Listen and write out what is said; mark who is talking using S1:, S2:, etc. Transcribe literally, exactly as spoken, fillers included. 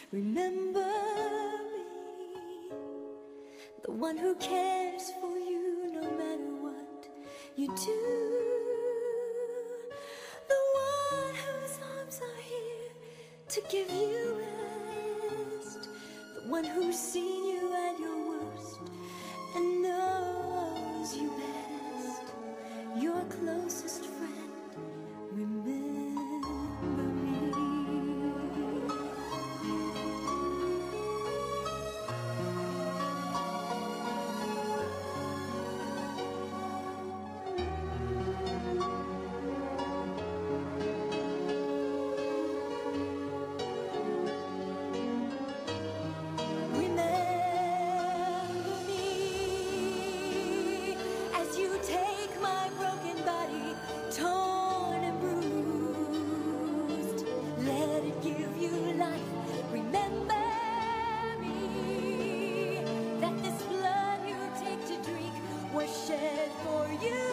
S1: Remember me, the one who cares for you no matter what you do, the one whose arms are here to give you rest, the one who's seen you at your worst and knows you best, your closest friend. Remember me. Shed for you.